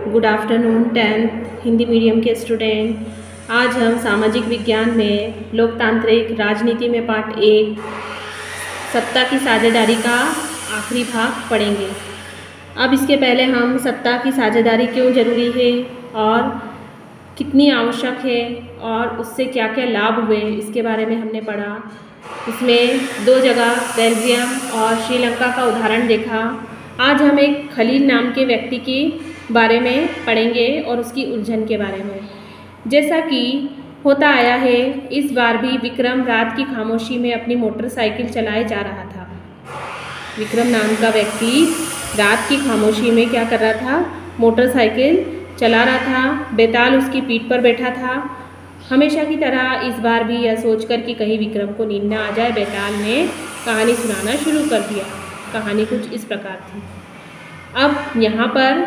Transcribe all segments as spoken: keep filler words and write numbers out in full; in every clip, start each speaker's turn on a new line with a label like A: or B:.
A: Good afternoon tenth Hindi medium के student. आज हम सामाजिक विज्ञान में लोकतांत्रिक राजनीति में पार्ट एक सत्ता की साझेदारी का आखिरी भाग पढ़ेंगे। अब इसके पहले हम सत्ता की साझेदारी क्यों ज़रूरी है और कितनी आवश्यक है और उससे क्या क्या लाभ हुए इसके बारे में हमने पढ़ा। इसमें दो जगह बेल्जियम और श्रीलंका का उदाहरण देखा। आज हम एक खलील नाम के व्यक्ति के बारे में पढ़ेंगे और उसकी उलझन के बारे में। जैसा कि होता आया है, इस बार भी विक्रम रात की खामोशी में अपनी मोटरसाइकिल चलाए जा रहा था। विक्रम नाम का व्यक्ति रात की खामोशी में क्या कर रहा था? मोटरसाइकिल चला रहा था। बेताल उसकी पीठ पर बैठा था। हमेशा की तरह इस बार भी यह सोचकर कि कहीं विक्रम को नींद न आ जाए, बेताल ने कहानी सुनाना शुरू कर दिया। कहानी कुछ इस प्रकार थी। अब यहाँ पर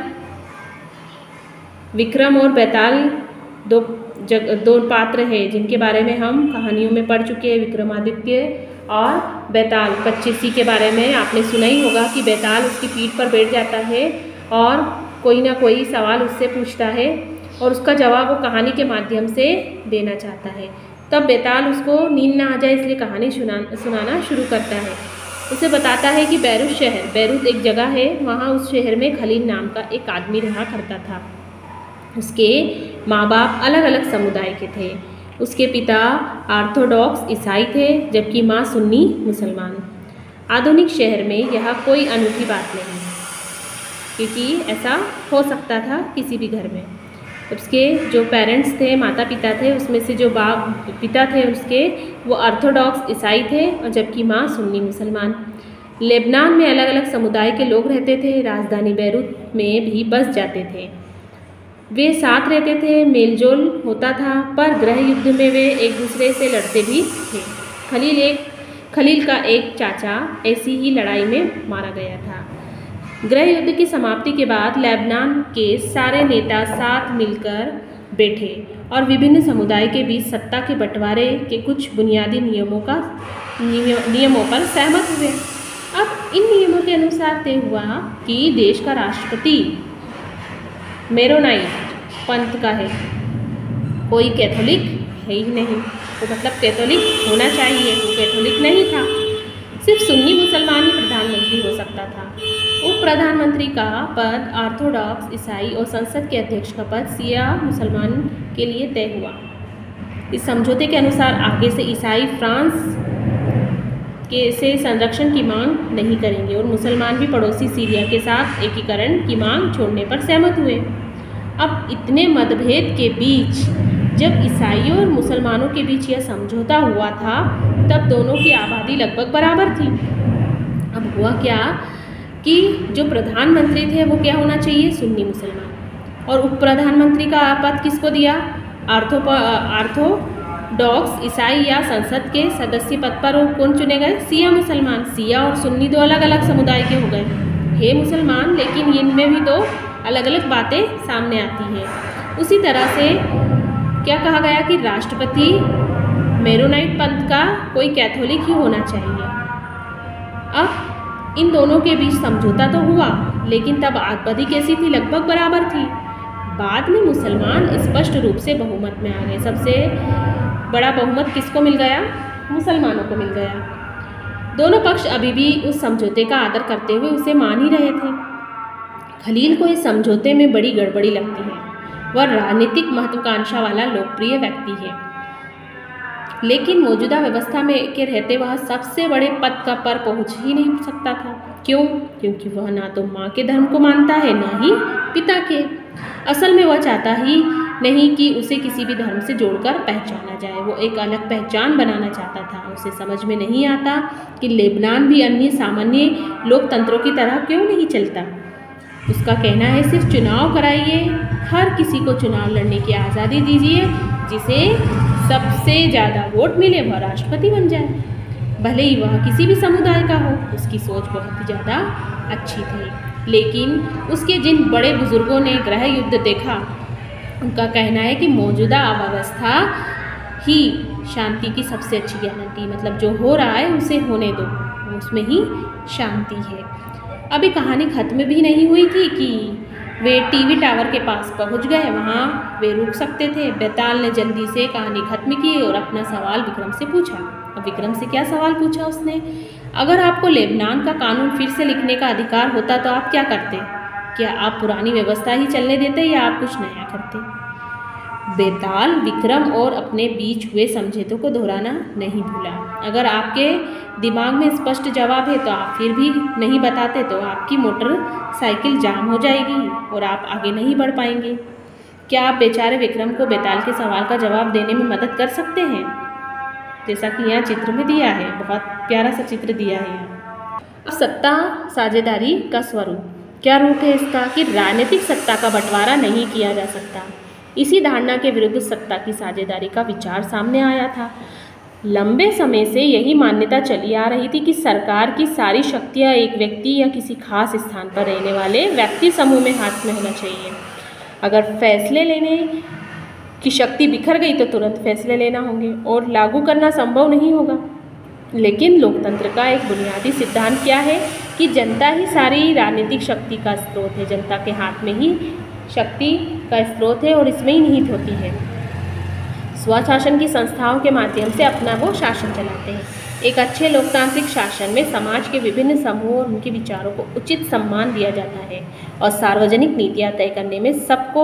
A: विक्रम और बेताल दो जग दो पात्र हैं जिनके बारे में हम कहानियों में पढ़ चुके हैं। विक्रमादित्य और बेताल। पच्चीसी के बारे में आपने सुना ही होगा कि बेताल उसकी पीठ पर बैठ जाता है और कोई ना कोई सवाल उससे पूछता है और उसका जवाब वो कहानी के माध्यम से देना चाहता है। तब बेताल उसको नींद ना आ जाए इसलिए कहानी सुना सुनाना शुरू करता है। उसे बताता है कि बैरूत शहर, बैरूत एक जगह है, वहाँ उस शहर में खलील नाम का एक आदमी रहा करता था। उसके माँ बाप अलग अलग समुदाय के थे। उसके पिता ऑर्थोडॉक्स ईसाई थे जबकि माँ सुन्नी मुसलमान। आधुनिक शहर में यह कोई अनूठी बात नहीं, क्योंकि ऐसा हो सकता था किसी भी घर में। उसके जो पेरेंट्स थे, माता पिता थे, उसमें से जो बाप पिता थे उसके वो ऑर्थोडॉक्स ईसाई थे और जबकि माँ सुन्नी मुसलमान। लेबनान में अलग अलग समुदाय के लोग रहते थे। राजधानी बैरूत में भी बस जाते थे। वे साथ रहते थे, मेलजोल होता था, पर गृह युद्ध में वे एक दूसरे से लड़ते भी थे। खलील एक खलील का एक चाचा ऐसी ही लड़ाई में मारा गया था। गृह युद्ध की समाप्ति के बाद लेबनान के सारे नेता साथ मिलकर बैठे और विभिन्न समुदाय के बीच सत्ता के बंटवारे के कुछ बुनियादी नियमों का नियमों पर सहमत हुए। अब इन नियमों के अनुसार तय हुआ कि देश का राष्ट्रपति मेरोनाइट पंथ का है, कोई कैथोलिक है ही नहीं। तो मतलब कैथोलिक होना चाहिए, वो कैथोलिक नहीं था। सिर्फ सुन्नी मुसलमान ही प्रधानमंत्री हो सकता था। उप प्रधानमंत्री का पद ऑर्थोडॉक्स ईसाई और संसद के अध्यक्ष का पद शिया मुसलमान के लिए तय हुआ। इस समझौते के अनुसार आगे से ईसाई फ्रांस के से संरक्षण की मांग नहीं करेंगे और मुसलमान भी पड़ोसी सीरिया के साथ एकीकरण की मांग छोड़ने पर सहमत हुए। अब इतने मतभेद के बीच जब ईसाइयों और मुसलमानों के बीच यह समझौता हुआ था तब दोनों की आबादी लगभग बराबर थी। अब हुआ क्या कि जो प्रधानमंत्री थे वो क्या होना चाहिए? सुन्नी मुसलमान। और उप प्रधानमंत्री का पद किसको दिया? आर्थो ऑर्थोडॉक्स ईसाई या संसद के सदस्य पद पर कौन चुने गए? शिया मुसलमान। शिया और सुन्नी दो अलग अलग समुदाय के हो गए। हे मुसलमान, लेकिन इनमें भी तो अलग अलग बातें सामने आती हैं। उसी तरह से क्या कहा गया कि राष्ट्रपति मेरोनाइट पंथ का कोई कैथोलिक ही होना चाहिए। अब इन दोनों के बीच समझौता तो हुआ, लेकिन तब आबादी कैसी थी? लगभग बराबर थी। बाद में मुसलमान स्पष्ट रूप से बहुमत में आ गए। सबसे बड़ा बहुमत किसको मिल गया? मुसलमानों को मिल गया। दोनों पक्ष अभी भी उस समझौते का आदर करते हुए उसे मान ही रहे थे। खलील को इस समझौते में बड़ी गड़बड़ी लगती है। वह राजनीतिक महत्वाकांक्षा वाला लोकप्रिय व्यक्ति है, लेकिन मौजूदा व्यवस्था में के रहते वह सबसे बड़े पद का पर पहुंच ही नहीं सकता था। क्यों? क्योंकि वह ना तो माँ के धर्म को मानता है, ना ही पिता के। असल में वह चाहता ही नहीं कि उसे किसी भी धर्म से जोड़कर पहचाना जाए। वो एक अलग पहचान बनाना चाहता था। उसे समझ में नहीं आता कि लेबनान भी अन्य सामान्य लोकतंत्रों की तरह क्यों नहीं चलता। उसका कहना है सिर्फ चुनाव कराइए, हर किसी को चुनाव लड़ने की आज़ादी दीजिए, जिसे सबसे ज़्यादा वोट मिले वह राष्ट्रपति बन जाए, भले ही वह किसी भी समुदाय का हो। उसकी सोच बहुत ही ज़्यादा अच्छी थी, लेकिन उसके जिन बड़े बुजुर्गों ने गृह युद्ध देखा उनका कहना है कि मौजूदा अव्यवस्था ही शांति की सबसे अच्छी गारंटी, मतलब जो हो रहा है उसे होने दो, उसमें ही शांति है। अभी कहानी ख़त्म भी नहीं हुई थी कि वे टीवी टावर के पास पहुंच गए। वहां वे रुक सकते थे। बेताल ने जल्दी से कहानी खत्म की और अपना सवाल विक्रम से पूछा। अब विक्रम से क्या सवाल पूछा उसने? अगर आपको लेबनान का कानून फिर से लिखने का अधिकार होता तो आप क्या करते? क्या आप पुरानी व्यवस्था ही चलने देते या आप कुछ नया करते? बेताल विक्रम और अपने बीच हुए समझौते को दोहराना नहीं भूला। अगर आपके दिमाग में स्पष्ट जवाब है तो आप फिर भी नहीं बताते तो आपकी मोटर साइकिल जाम हो जाएगी और आप आगे नहीं बढ़ पाएंगे। क्या आप बेचारे विक्रम को बेताल के सवाल का जवाब देने में मदद कर सकते हैं? जैसा कि यहाँ चित्र में दिया है, बहुत प्यारा सा चित्र दिया है। अब सत्ता साझेदारी का स्वरूप क्या रूप है इसका? कि राजनीतिक सत्ता का बंटवारा नहीं किया जा सकता। इसी धारणा के विरुद्ध सत्ता की साझेदारी का विचार सामने आया था। लंबे समय से यही मान्यता चली आ रही थी कि सरकार की सारी शक्तियां एक व्यक्ति या किसी खास स्थान पर रहने वाले व्यक्ति समूह में हाथ में होना चाहिए। अगर फैसले लेने की शक्ति बिखर गई तो तुरंत फैसले लेना होंगे और लागू करना संभव नहीं होगा। लेकिन लोकतंत्र का एक बुनियादी सिद्धांत क्या है? कि जनता ही सारी राजनीतिक शक्ति का स्रोत है। जनता के हाथ में ही शक्ति का स्रोत है और इसमें ही निहित होती है। स्वशासन की संस्थाओं के माध्यम से अपना वो शासन चलाते हैं। एक अच्छे लोकतांत्रिक शासन में समाज के विभिन्न समूहों और उनके विचारों को उचित सम्मान दिया जाता है और सार्वजनिक नीतियाँ तय करने में सबको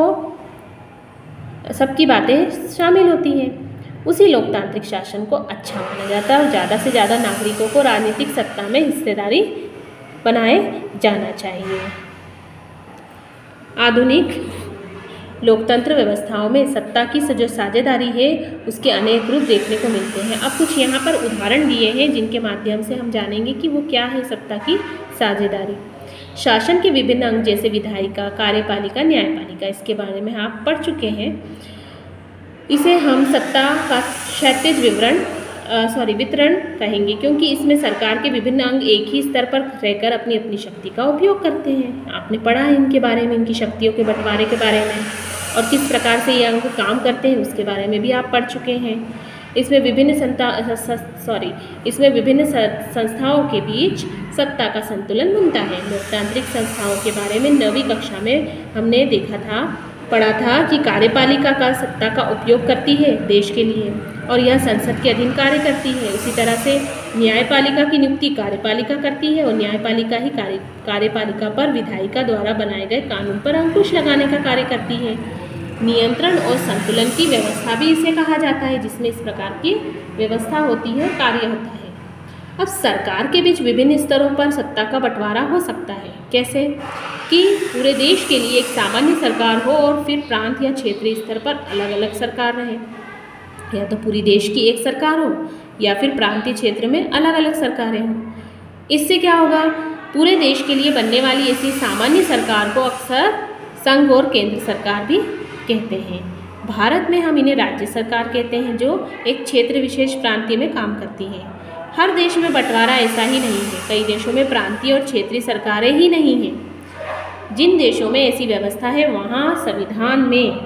A: सबकी बातें शामिल होती हैं। उसी लोकतांत्रिक शासन को अच्छा माना जाता है और ज़्यादा से ज़्यादा नागरिकों को राजनीतिक सत्ता में हिस्सेदारी बनाए जाना चाहिए। आधुनिक लोकतंत्र व्यवस्थाओं में सत्ता की जो साझेदारी है उसके अनेक रूप देखने को मिलते हैं। अब कुछ यहाँ पर उदाहरण दिए हैं जिनके माध्यम से हम जानेंगे कि वो क्या है सत्ता की साझेदारी। शासन के विभिन्न अंग जैसे विधायिका, कार्यपालिका, न्यायपालिका, इसके बारे में आप पढ़ चुके हैं। इसे हम सत्ता का क्षैतिज विवरण सॉरी वितरण कहेंगे क्योंकि इसमें सरकार के विभिन्न अंग एक ही स्तर पर रहकर अपनी अपनी शक्ति का उपयोग करते हैं। आपने पढ़ा है इनके बारे में, इनकी शक्तियों के बंटवारे के बारे में और किस प्रकार से ये अंग काम करते हैं उसके बारे में भी आप पढ़ चुके हैं। इसमें विभिन्न संस्था सॉरी इसमें विभिन्न संस्थाओं के बीच सत्ता का संतुलन बनता है। लोकतांत्रिक संस्थाओं के बारे में नवीं कक्षा में हमने देखा था पढ़ा था कि कार्यपालिका का सत्ता का उपयोग करती है देश के लिए और यह संसद के अधीन कार्य करती है। उसी तरह से न्यायपालिका की नियुक्ति कार्यपालिका करती है और न्यायपालिका ही कार्य कार्यपालिका पर विधायिका द्वारा बनाए गए कानून पर अंकुश लगाने का कार्य करती है। नियंत्रण और संतुलन की व्यवस्था भी इसे कहा जाता है, जिसमें इस प्रकार की व्यवस्था होती है, कार्य होता है। अब सरकार के बीच विभिन्न स्तरों पर सत्ता का बंटवारा हो सकता है। कैसे? कि पूरे देश के लिए एक सामान्य सरकार हो और फिर प्रांत या क्षेत्रीय स्तर पर अलग अलग सरकार रहे। या तो पूरी देश की एक सरकार हो या फिर प्रांतीय क्षेत्र में अलग अलग सरकारें हों। इससे क्या होगा? पूरे देश के लिए बनने वाली ऐसी सामान्य सरकार को अक्सर संघ और केंद्र सरकार भी कहते हैं। भारत में हम इन्हें राज्य सरकार कहते हैं, जो एक क्षेत्र विशेष प्रांतीय में काम करती हैं। हर देश में बंटवारा ऐसा ही नहीं है। कई देशों में प्रांतीय और क्षेत्रीय सरकारें ही नहीं हैं। जिन देशों में ऐसी व्यवस्था है वहाँ संविधान में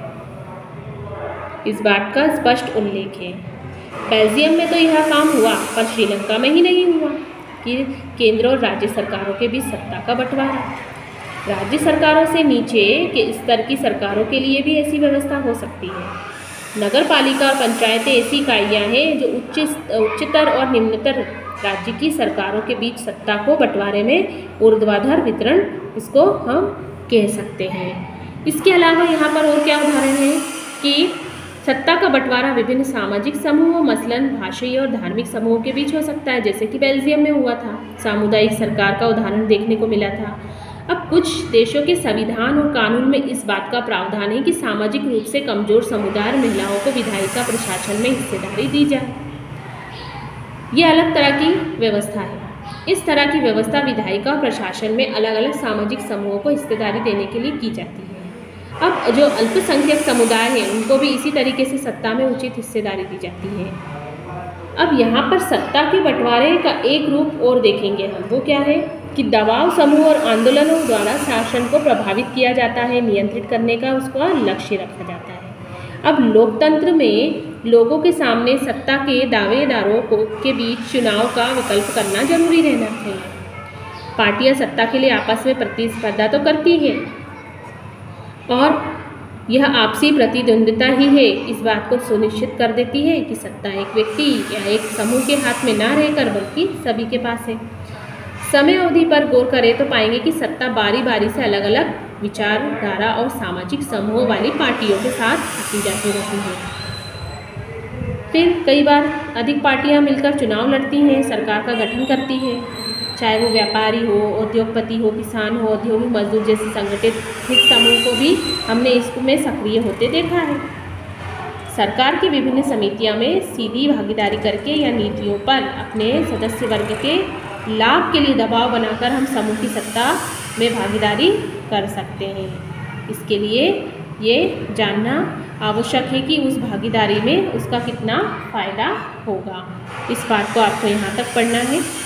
A: इस बात का स्पष्ट उल्लेख है। बेल्जियम में तो यह काम हुआ, पर श्रीलंका में ही नहीं हुआ कि केंद्र और राज्य सरकारों के बीच सत्ता का बंटवारा। राज्य सरकारों से नीचे के स्तर की सरकारों के लिए भी ऐसी व्यवस्था हो सकती है। नगर पालिका और पंचायतें ऐसी इकाइयाँ हैं जो उच्च उच्चतर और निम्नतर राज्य की सरकारों के बीच सत्ता को बंटवारे में ऊर्ध्वाधर वितरण इसको हम कह सकते हैं। इसके अलावा यहाँ पर और क्या उदाहरण है कि सत्ता का बंटवारा विभिन्न सामाजिक समूहों मसलन भाषाई और धार्मिक समूहों के बीच हो सकता है, जैसे कि बेल्जियम में हुआ था। सामुदायिक सरकार का उदाहरण देखने को मिला था। अब कुछ देशों के संविधान और कानून में इस बात का प्रावधान है कि सामाजिक रूप से कमजोर समुदाय महिलाओं को विधायिका प्रशासन में हिस्सेदारी दी जाए। ये अलग तरह की व्यवस्था है। इस तरह की व्यवस्था विधायिका प्रशासन में अलग अलग सामाजिक समूहों को हिस्सेदारी देने के लिए की जाती है। अब जो अल्पसंख्यक समुदाय हैं उनको भी इसी तरीके से सत्ता में उचित हिस्सेदारी दी जाती है। अब यहाँ पर सत्ता के बंटवारे का एक रूप और देखेंगे हम, वो क्या है कि दबाव समूह और आंदोलनों द्वारा शासन को प्रभावित किया जाता है, नियंत्रित करने का उसका लक्ष्य रखा जाता है। अब लोकतंत्र में लोगों के सामने सत्ता के दावेदारों को के बीच चुनाव का विकल्प करना जरूरी रहना चाहिए। पार्टियां सत्ता के लिए आपस में प्रतिस्पर्धा तो करती हैं, और यह आपसी प्रतिद्वंद्विता ही है इस बात को सुनिश्चित कर देती है कि सत्ता एक व्यक्ति या एक समूह के हाथ में ना रहकर बल्कि सभी के पास है। समय अवधि पर गौर करें तो पाएंगे कि सत्ता बारी बारी से अलग अलग विचारधारा और सामाजिक समूहों वाली पार्टियों के साथ आती जाती रहती है। फिर कई बार अधिक पार्टियां मिलकर चुनाव लड़ती हैं, सरकार का गठन करती है, चाहे वो व्यापारी हो, उद्योगपति हो, किसान हो, औद्योगिक मजदूर जैसे संगठित हित समूह को भी हमने इसमें सक्रिय होते देखा है। सरकार की विभिन्न समितियों में सीधी भागीदारी करके या नीतियों पर अपने सदस्य वर्ग के लाभ के लिए दबाव बनाकर हम समूह की सत्ता में भागीदारी कर सकते हैं। इसके लिए ये जानना आवश्यक है कि उस भागीदारी में उसका कितना फ़ायदा होगा। इस पाठ को आपको यहाँ तक पढ़ना है।